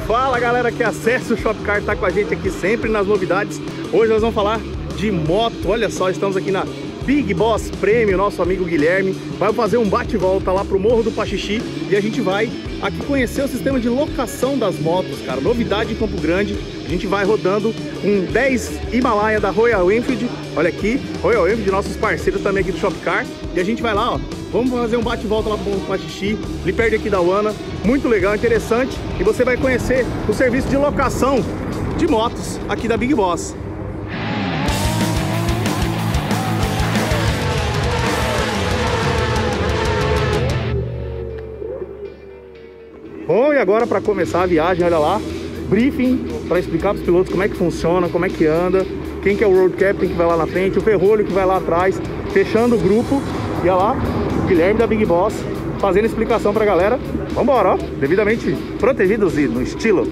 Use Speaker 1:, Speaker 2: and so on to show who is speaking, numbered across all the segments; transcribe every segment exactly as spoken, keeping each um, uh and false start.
Speaker 1: Fala galera que acessa o Shopcar, tá com a gente aqui sempre nas novidades. Hoje nós vamos falar de moto. Olha só, estamos aqui na Big Boss Prêmio. Nosso amigo Guilherme vai fazer um bate-volta lá pro Morro do Paxixi e a gente vai aqui conhecer o sistema de locação das motos, cara. Novidade em Campo Grande. A gente vai rodando com dez Himalaia da Royal Enfield. Olha aqui, Royal Enfield, nossos parceiros também aqui do Shopcar. E a gente vai lá, ó. Vamos fazer um bate-volta lá pro Morro do Paxixi, ali perto aqui da Uana. Muito legal, interessante. E você vai conhecer o serviço de locação de motos aqui da Big Boss. Bom, e agora para começar a viagem, olha lá, briefing para explicar para os pilotos como é que funciona, como é que anda, quem que é o Road Captain que vai lá na frente, o Ferrolho que vai lá atrás, fechando o grupo. E olha lá, o Guilherme da Big Boss fazendo explicação pra galera. Vambora, ó, devidamente protegidos e no estilo.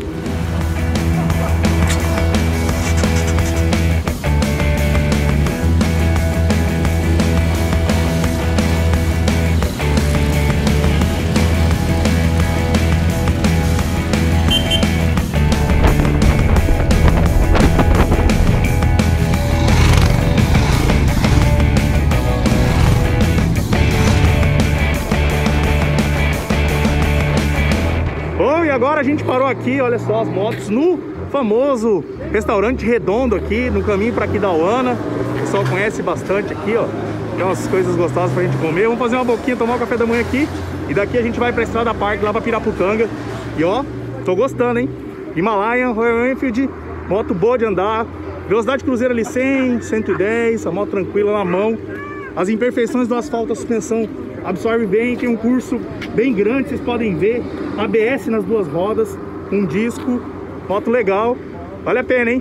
Speaker 1: Bom, e agora a gente parou aqui, olha só as motos, no famoso restaurante Redondo aqui, no caminho para aqui da Uana. O pessoal conhece bastante aqui, ó. Tem umas coisas gostosas pra gente comer. Vamos fazer uma boquinha, tomar um café da manhã aqui. E daqui a gente vai pra Estrada Park, lá pra Piraputanga. E ó, tô gostando, hein? Himalaia, Royal Enfield, moto boa de andar. Velocidade cruzeira ali cem, cento e dez, a moto tranquila na mão. As imperfeições do asfalto, a suspensão absorve bem, tem um curso bem grande, vocês podem ver. A B S nas duas rodas, um disco, moto legal, vale a pena, hein?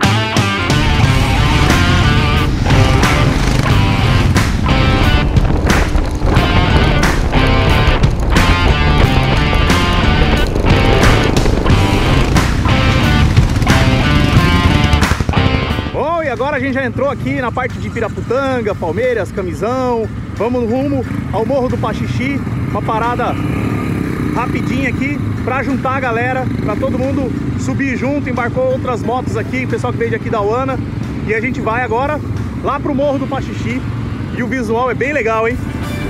Speaker 1: Bom, e agora a gente já entrou aqui na parte de Piraputanga, Palmeiras, Camisão. Vamos rumo ao Morro do Paxixi, uma parada rapidinha aqui pra juntar a galera, pra todo mundo subir junto. Embarcou outras motos aqui, o pessoal que veio aqui da Uana. E a gente vai agora lá pro Morro do Paxixi. E o visual é bem legal, hein?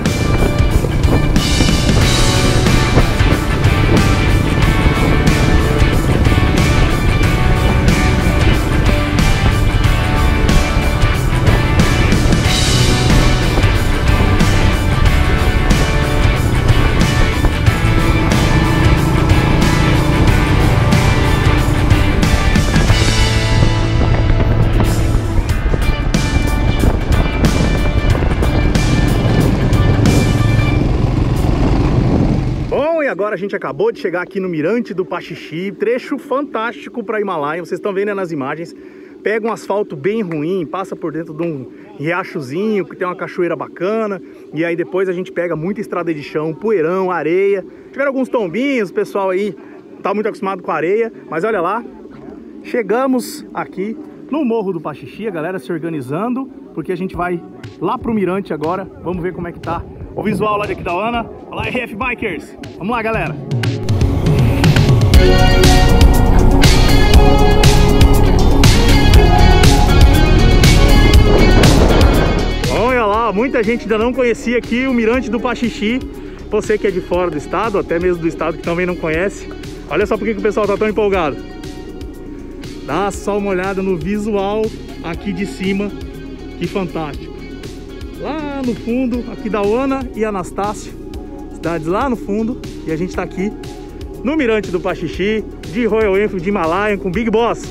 Speaker 1: Agora a gente acabou de chegar aqui no Mirante do Paxixi, trecho fantástico para Himalaia, vocês estão vendo nas imagens. Pega um asfalto bem ruim, passa por dentro de um riachozinho que tem uma cachoeira bacana, e aí depois a gente pega muita estrada de chão, poeirão, areia. Tiveram alguns tombinhos, o pessoal aí tá muito acostumado com areia, mas olha lá, chegamos aqui no Morro do Paxixi, a galera se organizando, porque a gente vai lá pro Mirante agora. Vamos ver como é que tá o visual lá daqui da Uana. Olá, R F Bikers! Vamos lá, galera! Olha lá, muita gente ainda não conhecia aqui o Mirante do Paxixi. Você que é de fora do estado, até mesmo do estado que também não conhece. Olha só por que o pessoal tá tão empolgado. Dá só uma olhada no visual aqui de cima. Que fantástico! Lá no fundo, aqui da Uana e Anastácio, cidades lá no fundo, e a gente tá aqui no Mirante do Paxixi, de Royal Enfield, de Himalaia, com Big Boss.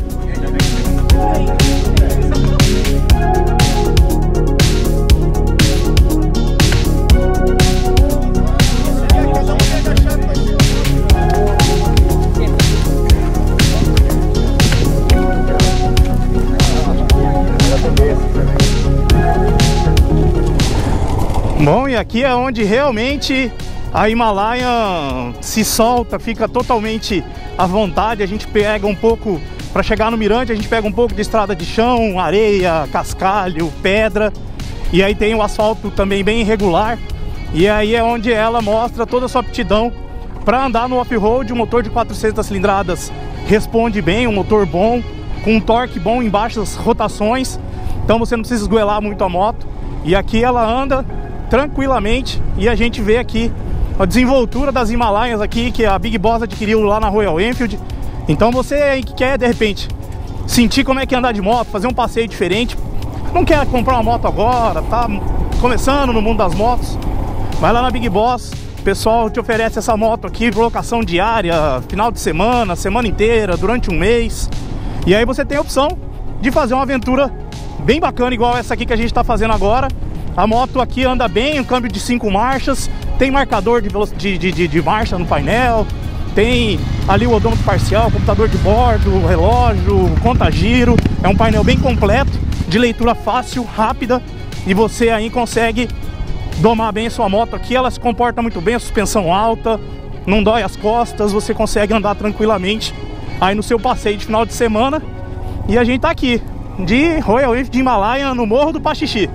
Speaker 1: Bom, e aqui é onde realmente a Himalaia se solta, fica totalmente à vontade. A gente pega um pouco, para chegar no Mirante, a gente pega um pouco de estrada de chão, areia, cascalho, pedra. E aí tem o asfalto também bem irregular. E aí é onde ela mostra toda a sua aptidão para andar no off-road. Um motor de quatrocentas cilindradas responde bem, um motor bom, com um torque bom em baixas rotações, então você não precisa esgoelar muito a moto. E aqui ela anda tranquilamente, e a gente vê aqui a desenvoltura das Himalaias aqui, que a Big Boss adquiriu lá na Royal Enfield. Então você aí que quer de repente sentir como é que é andar de moto, fazer um passeio diferente, não quer comprar uma moto agora, tá começando no mundo das motos, vai lá na Big Boss, o pessoal te oferece essa moto aqui por locação diária, final de semana, semana inteira, durante um mês. E aí você tem a opção de fazer uma aventura bem bacana, igual essa aqui que a gente está fazendo agora. A moto aqui anda bem, um câmbio de cinco marchas, tem marcador de, de, de, de marcha no painel, tem ali o odômetro parcial, computador de bordo, relógio, conta-giro. É um painel bem completo, de leitura fácil, rápida, e você aí consegue domar bem a sua moto aqui. Ela se comporta muito bem, a suspensão alta, não dói as costas, você consegue andar tranquilamente aí no seu passeio de final de semana. E a gente tá aqui, de Royal Enfield de Himalaia, no Morro do Paxixi.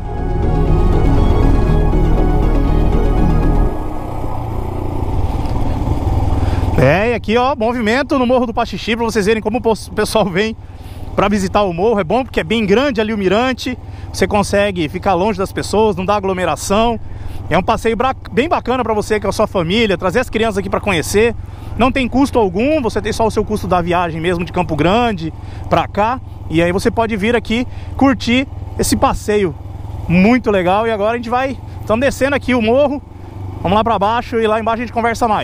Speaker 1: É, e aqui ó, movimento no Morro do Paxixi, para vocês verem como o pessoal vem para visitar o morro. É bom porque é bem grande ali o mirante, você consegue ficar longe das pessoas, não dá aglomeração. É um passeio bem bacana para você com a sua família, trazer as crianças aqui para conhecer. Não tem custo algum, você tem só o seu custo da viagem mesmo de Campo Grande para cá. E aí você pode vir aqui curtir esse passeio muito legal. E agora a gente vai, estamos descendo aqui o morro, vamos lá para baixo e lá embaixo a gente conversa mais.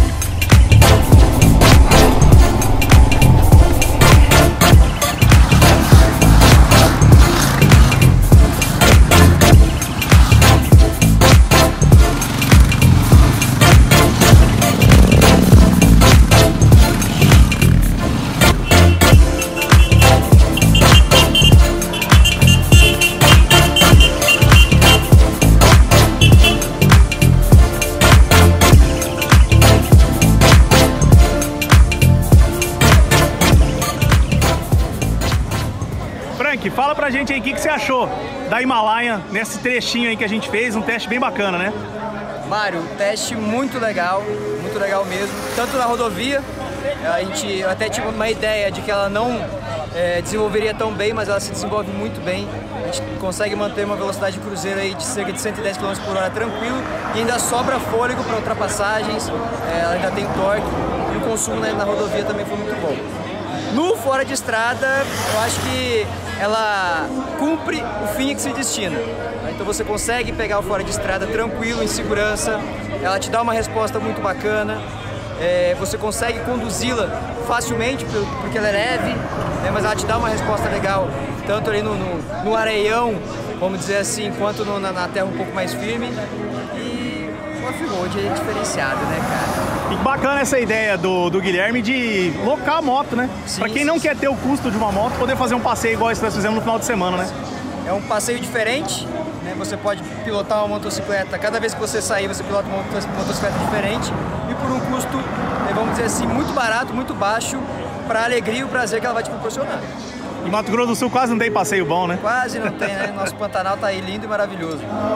Speaker 1: Fala pra gente aí o que, que você achou da Himalaia nesse trechinho aí que a gente fez, um teste bem bacana, né?
Speaker 2: Mário, teste muito legal, muito legal mesmo, tanto na rodovia, a gente eu até tive uma ideia de que ela não é, desenvolveria tão bem, mas ela se desenvolve muito bem, a gente consegue manter uma velocidade de cruzeiro aí de cerca de cento e dez quilômetros por hora tranquilo, e ainda sobra fôlego para ultrapassagens, é, ela ainda tem torque, e o consumo né, na rodovia também foi muito bom. No fora de estrada, eu acho que ela cumpre o fim que se destina. Então você consegue pegar o fora de estrada tranquilo, em segurança, ela te dá uma resposta muito bacana, é, você consegue conduzi-la facilmente, porque ela é leve, né, mas ela te dá uma resposta legal, tanto ali no, no, no areião, vamos dizer assim, quanto no, na, na terra um pouco mais firme. E o off-road é diferenciado, né, cara?
Speaker 1: E bacana essa ideia do, do Guilherme de locar a moto, né? Sim, pra quem não sim. quer ter o custo de uma moto, poder fazer um passeio igual esse que nós fizemos no final de semana, né?
Speaker 2: É um passeio diferente, né? Você pode pilotar uma motocicleta, cada vez que você sair, você pilota uma motocicleta diferente e por um custo, vamos dizer assim, muito barato, muito baixo, pra alegria e o prazer que ela vai te proporcionar.
Speaker 1: Em Mato Grosso do Sul quase não tem passeio bom, né?
Speaker 2: Quase não tem, né? Nosso Pantanal tá aí lindo e maravilhoso.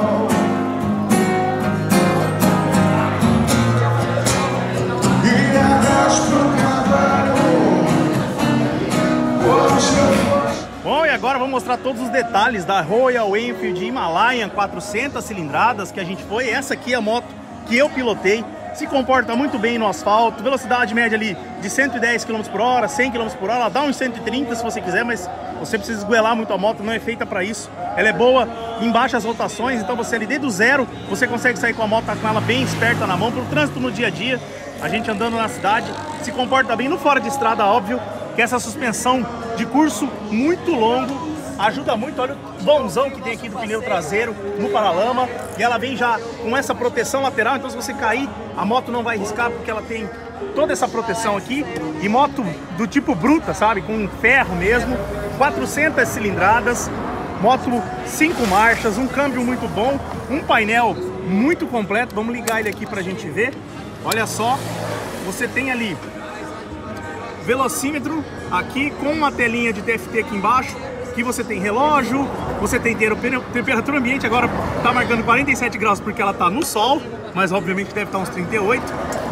Speaker 1: Bom, e agora vamos mostrar todos os detalhes da Royal Enfield Himalayan quatrocentas cilindradas que a gente foi. Essa aqui é a moto que eu pilotei, se comporta muito bem no asfalto, velocidade média ali de cento e dez quilômetros por hora, cem quilômetros por hora, ela dá uns cento e trinta se você quiser, mas você precisa esgoelar muito a moto, não é feita para isso. Ela é boa em baixas rotações, então você ali desde o zero, você consegue sair com a moto com ela bem esperta na mão, para o trânsito no dia a dia, a gente andando na cidade, se comporta bem no fora de estrada, óbvio, que essa suspensão de curso muito longo ajuda muito. Olha o bonzão que tem aqui do pneu traseiro no paralama, e ela vem já com essa proteção lateral, então se você cair, a moto não vai riscar porque ela tem toda essa proteção aqui. E moto do tipo bruta, sabe, com ferro mesmo, quatrocentas cilindradas, moto cinco marchas, um câmbio muito bom, um painel muito completo. Vamos ligar ele aqui pra gente ver. Olha só, você tem ali velocímetro aqui com uma telinha de T F T aqui embaixo, que você tem relógio, você tem temperatura ambiente, agora tá marcando quarenta e sete graus porque ela tá no sol, mas obviamente deve estar uns trinta e oito.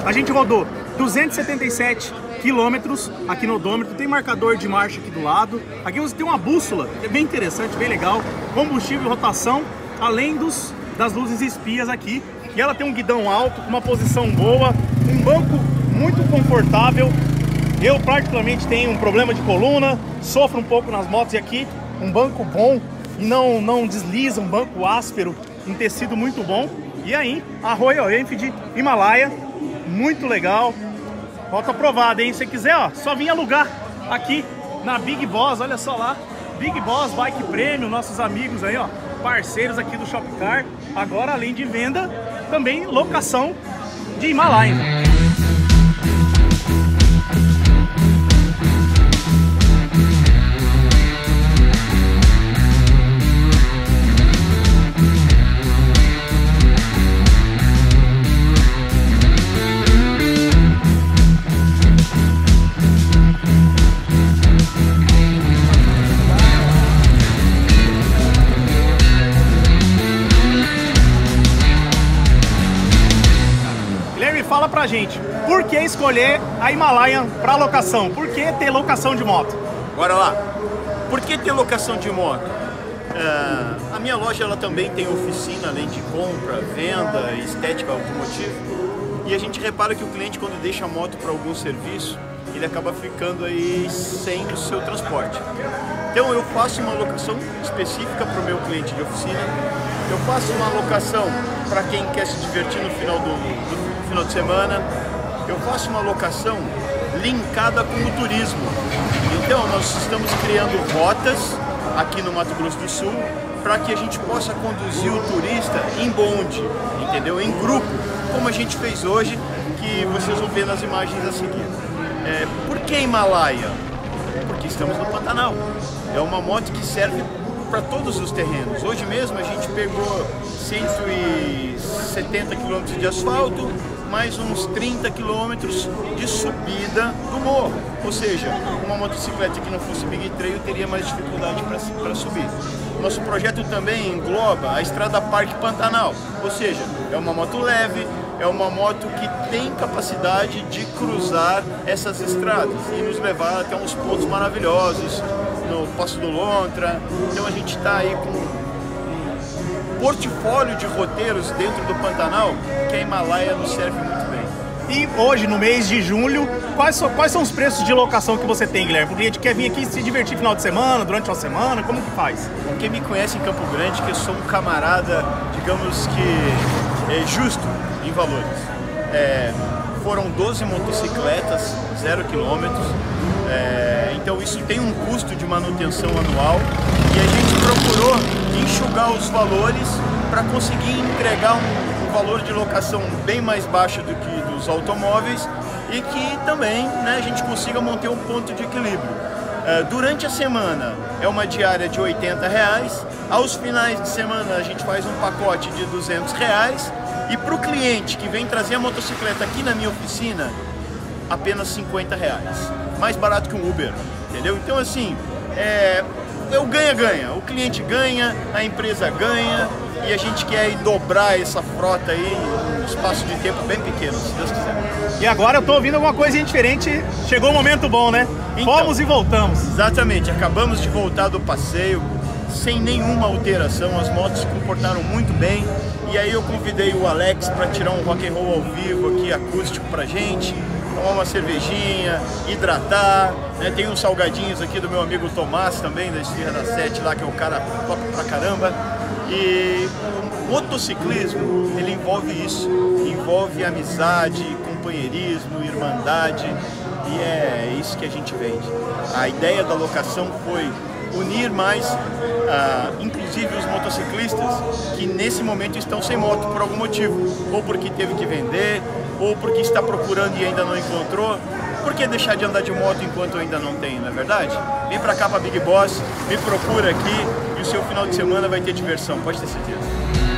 Speaker 1: A gente rodou duzentos e setenta e sete quilômetros aqui no odômetro, tem marcador de marcha aqui do lado. Aqui você tem uma bússola, é bem interessante, bem legal. Combustível e rotação, além dos, das luzes espias aqui. E ela tem um guidão alto, com uma posição boa, um banco muito confortável. Eu particularmente tenho um problema de coluna, sofro um pouco nas motos, e aqui um banco bom e não, não desliza, um banco áspero, em tecido muito bom. E aí, a Royal Enfield Himalaia, muito legal. Moto aprovada, hein? Se você quiser, ó, só vir alugar aqui na Big Boss, olha só lá. Big Boss Bike Premium, nossos amigos aí, ó, parceiros aqui do Shopcar. Agora, além de venda, também locação de Himalaia. Fala pra gente, por que escolher a Himalaia para locação? Por que ter locação de moto?
Speaker 3: Bora lá! Por que ter locação de moto? Uh, a minha loja ela também tem oficina, além de compra, venda, estética automotiva. E a gente repara que o cliente, quando deixa a moto para algum serviço, ele acaba ficando aí sem o seu transporte. Então eu faço uma locação específica para o meu cliente de oficina. Eu faço uma locação para quem quer se divertir no final do, do final de semana. Eu faço uma locação linkada com o turismo. Então nós estamos criando rotas aqui no Mato Grosso do Sul para que a gente possa conduzir o turista em bonde, entendeu? Em grupo, como a gente fez hoje, que vocês vão ver nas imagens a seguir. É, por que Himalaia? Porque estamos no Pantanal. É uma moto que serve para todos os terrenos. Hoje mesmo a gente pegou cento e setenta quilômetros de asfalto, mais uns trinta quilômetros de subida do morro. Ou seja, uma motocicleta que não fosse Big Trail teria mais dificuldade para subir. Nosso projeto também engloba a Estrada Parque Pantanal, ou seja, é uma moto leve, é uma moto que tem capacidade de cruzar essas estradas e nos levar até uns pontos maravilhosos, no Passo do Lontra. Então a gente está aí com um portfólio de roteiros dentro do Pantanal que a Himalaia nos serve muito bem.
Speaker 1: E hoje, no mês de julho, quais são, quais são os preços de locação que você tem, Guilherme? O cliente quer vir aqui se divertir no final de semana, durante uma semana, como que faz?
Speaker 3: Quem me conhece em Campo Grande, que eu sou um camarada, digamos que é justo em valores. É, foram doze motocicletas, zero quilômetros, é, então isso tem um custo de manutenção anual e a gente procurou enxugar os valores para conseguir entregar um, um valor de locação bem mais baixo do que dos automóveis e que também, né, a gente consiga manter um ponto de equilíbrio. É, durante a semana é uma diária de oitenta reais, aos finais de semana a gente faz um pacote de duzentos reais. E para o cliente que vem trazer a motocicleta aqui na minha oficina, apenas cinquenta reais. Mais barato que um Uber, entendeu? Então assim, é, é o ganha-ganha. O cliente ganha, a empresa ganha e a gente quer aí dobrar essa frota aí em um espaço de tempo bem pequeno, se Deus quiser.
Speaker 1: E agora eu tô ouvindo alguma coisinha diferente, chegou um momento bom, né? Então, fomos e voltamos.
Speaker 3: Exatamente, acabamos de voltar do passeio sem nenhuma alteração, as motos se comportaram muito bem. E aí eu convidei o Alex para tirar um rock and roll ao vivo aqui, acústico pra gente, tomar uma cervejinha, hidratar, né? Tem uns salgadinhos aqui do meu amigo Tomás também, da Esfirra da Sete lá, que é o cara top pra caramba. E o motociclismo, ele envolve isso, envolve amizade, companheirismo, irmandade, e é isso que a gente vende. A ideia da locação foi unir mais, uh, inclusive os motociclistas que nesse momento estão sem moto por algum motivo, ou porque teve que vender, ou porque está procurando e ainda não encontrou. Por que deixar de andar de moto enquanto ainda não tem, não é verdade? Vem pra cá pra Big Boss, me procura aqui e o seu final de semana vai ter diversão, pode ter certeza.